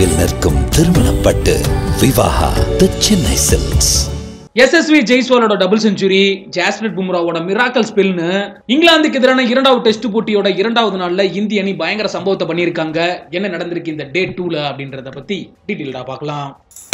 நினைவில் நிற்கும் திருமணப்பட்டு விவாஹா தி சென்னை சில்க்ஸ். எஸ்எஸ்வி ஜெய்ஸ்வாலோட டபுள் செஞ்சுரி, ஜாஸ்பிரிட் பும்ராவோட மிராக்கல் ஸ்பெல்னு இங்கிலாந்துக்கு எதிரான இரண்டாவது டெஸ்ட் போட்டியோட இரண்டாவது நாள்ல இந்திய அணி பயங்கர சம்பவத்தை பண்ணியிருக்காங்க. என்ன நடந்திருக்கு இந்த டே 2ல அப்படின்றத பத்தி டீடைலா பார்க்கலாம்.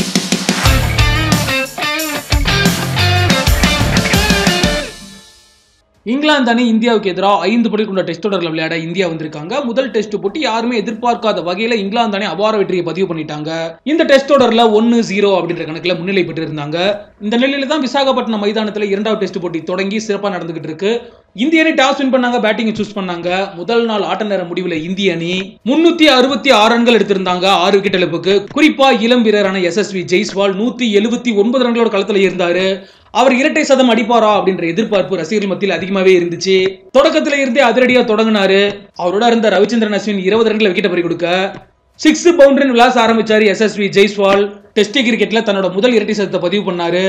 இங்கிலாந்து அணி இந்தியாவுக்கு எதிராக 5 போட்டி கொண்ட டெஸ்ட் தொடரில் விளையாட இந்தியா வந்திருக்காங்க. முதல் டெஸ்ட் போட்டி யாருமே எதிர்பார்க்காத வகையில இங்கிலாந்து அணி அபார வெற்றியை பதிவு பண்ணிட்டாங்க. இந்த டெஸ்ட் தொடர்ல 1-0 அப்படின்ற கணக்குல முன்னிலை பெற்று இருந்தாங்க. இந்த நிலையில தான் விசாகப்பட்டினம் மைதானத்துல இரண்டாவது டெஸ்ட் போட்டி தொடங்கி சிறப்பா நடந்துகிட்டு இருக்கு. இந்திய அணி டாஸ் வின் பண்ணாங்க, பேட்டிங் சூஸ் பண்ணாங்க. முதல் நாள் ஆட்ட நேர முடிவுல இந்திய அணி 366 ரன்கள் எடுத்திருந்தாங்க 6 விக்கெட் இழப்புக்கு. குறிப்பா இளம் வீரரான எஸ்எஸ்வி ஜெய்ஸ்வால் 179 ரன்களோட களத்துல இருந்தாரு. அவர் இரட்டை சதம் அடிப்பாரா அப்படின்ற எதிர்பார்ப்பு ரசிகர்கள் மத்தியில் அதிகமாவே இருந்துச்சு. தொடக்கத்துல இருந்தே அதிரடியா தொடங்கினாரு. அவரோட இருந்த ரவிச்சந்திரன் அஸ்வின் 20 ரன்களை விக்கெட் பறி கொடுக்க 6 பவுண்டரி விளாச ஆரம்பிச்சாரு எஸ்எஸ்வி ஜெய்ஸ்வால். டெஸ்ட் கிரிக்கெட்ல தன்னோட முதல் இரட்டை சதத்தை பதிவு பண்ணாரு.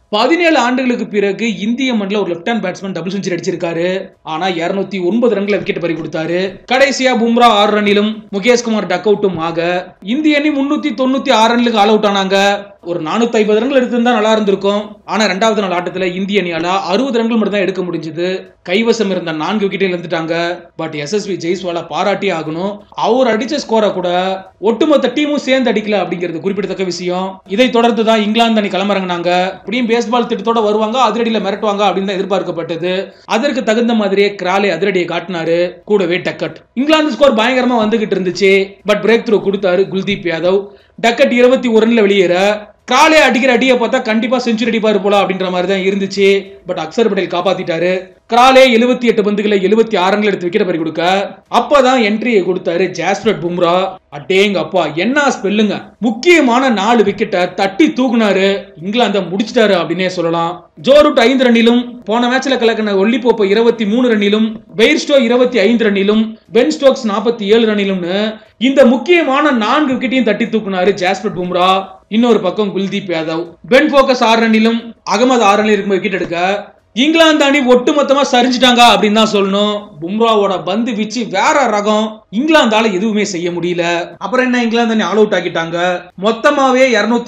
17 ஆண்டுகளுக்கு பிறகு இந்திய மண்ணில் ஒரு left hand batsman double century அடிச்சிருக்காரு. ஆனா 209 ரன்களை விக்கெட் பறி கொடுத்தாரு. கடைசியா பும்ரா 6 ரன்னிலும் முகேஷ்குமார் டக் அவுட்டும் ஆக இந்திய அணி 396 ரன்களுக்கு ஆல் அவுட் ஆனாங்க. ஒரு 450 ரன்கள் எடுத்திருந்தா நல்லா இருந்திருக்கும். ஆனா இரண்டாவது நாள் ஆட்டத்துல இந்திய அணியால 60 ரன்கள் மட்டும் தான் எடுக்க முடிஞ்சது. கைவசம் இருந்த 4 விக்கெட்டை இழந்துட்டாங்க. பட் எஸ்எஸ்வி ஜெய்ஸ்வால பாராட்டி ஆகணும். அவர் அடிச்ச ஸ்கோரை கூட ஒட்டுமொத்த டீமும் சேர்ந்து அடிக்கல அப்படிங்கிறது குறிப்பிடத்தக்க விஷயம். இதை தொடர்ந்து தான் இங்கிலாந்து அணி களமிறங்கினாங்க. இப்படியும் பேஸ்பால் திட்டத்தோட வருவாங்க, அதிரடியில மிரட்டுவாங்க அப்படின்னு தான் எதிர்பார்க்கப்பட்டது. அதற்கு தகுந்த மாதிரியே கிராலே அதிரடியை காட்டினாரு, கூடவே டக்கட். இங்கிலாந்து ஸ்கோர் பயங்கரமா வந்துகிட்டு இருந்துச்சு. பட் பிரேக் த்ரூ கொடுத்தாரு குல்தீப் யாதவ். டக்கட் 21 ரன்ல வெளியேற கிராலே அடிக்கிற அடியை பார்த்தா கண்டிப்பா செஞ்சுரி அடிப்பாரு போல அப்படின்ற மாதிரி தான் இருந்துச்சு. பட் அக்சர் பட்டேல் காப்பாத்திட்டாரு. கிராலே 78 பந்துகளை 76 ரன்கள் எடுத்து விக்கெட் பறி கொடுக்க அப்பதான் என்ட்ரியை கொடுத்தாரு ஜாஸ்பிரிட் பும்ரா. அடேங்க அப்பா, என்ன ஸ்பெல்லுங்க! முக்கியமான 4 விக்கெட்டை தட்டி தூக்குனாரு. இங்கிலாந்தை முடிச்சிட்டாரு அப்படின்னே சொல்லலாம். ஜோ ரூட் 5 ரன்னிலும், போன மேட்ச்ல கலக்கின ஒல்லி போப்ப 23 ரன்னிலும், பெய்ர்ஸ்டோ 25 ரன்னிலும், பென் ஸ்டோக்ஸ் 47 ரன்னிலும்னு இந்த முக்கியமான 4 விக்கெட்டையும் தட்டி தூக்குனாரு ஜாஸ்பிரிட் பும்ரா. இன்னொரு பக்கம் குல்தீப் யாதவ், பென் போக்கஸ் 6 ரன்னிலும், அகமது 6 ரன்னில் இருக்கும் விக்கெட் எடுக்க இங்கிலாந்து அணி ஒட்டுமொத்தமா சரிஞ்சிட்டாங்க அப்படின்னு தான் சொல்லணும். பும்ராவோட பந்து வீச்சு வேற ரகம். இங்கிலாந்தால எதுவுமே செய்ய முடியல. அப்புறம் என்ன, இங்கிலாந்து அணி ஆல் அவுட் ஆகிட்டாங்க. மொத்தமாவே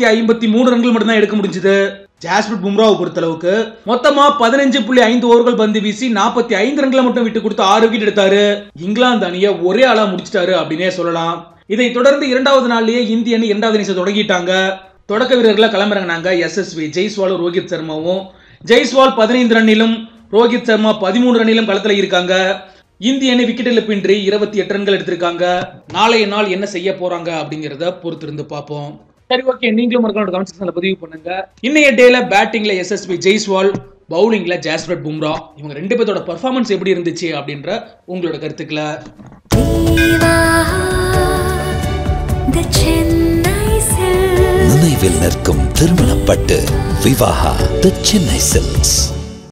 253 ரன்கள் மட்டும் தான் எடுக்க முடிஞ்சது. ஜாஸ்பிரிட் பும்ராவை பொறுத்தளவுக்கு மொத்தமா 15.5 ஓவர்கள் பந்து வீசி 45 ரன்களை மட்டும் விட்டு கொடுத்து 6 விக்கெட் எடுத்தாரு. இங்கிலாந்து அணியை ஒரே ஆளா முடிச்சிட்டாரு அப்படின்னே சொல்லலாம். இதை தொடர்ந்து இரண்டாவது நாள்லயே இந்திய அணி இரண்டாவது இன்னிங்ஸ் தொடங்கிட்டாங்க. தொடக்க வீரர்களை களமிறங்கினாங்க எஸ்எஸ்வி ஜெய்ஸ்வாலும் ரோஹித் சர்மாவும். ஜெய்ஸ்வால் 15 ரன்னிலும், ரோஹித் சர்மா 13 ரன்னிலும் களத்துல இருக்காங்க. இந்திய அணி விக்கெட் இழப்பின்றி 28 ரன்கள் எடுத்திருக்காங்க. நாளைய நாள் என்ன செய்ய போறாங்க அப்படிங்கறத பொறுத்திருந்து பார்ப்போம். சரி, ஓகே, நீங்களும் மறக்காம கமெண்ட் செக்ஷன்ல பதிவு பண்ணுங்க. இன்னைய டேல பேட்டிங்ல எஸ்எஸ்வி ஜெய்ஸ்வால், பவுலிங்ல ஜாஸ்பிரிட் பும்ரா, இவங்க 2 பேரோட பெர்ஃபார்மன்ஸ் எப்படி இருந்துச்சு அப்படின்ற உங்களோட கருத்துக்களை நினைவில் நிற்கும் திருமணப்பட்டு விவாஹா தி சென்னை சில்க்ஸ்.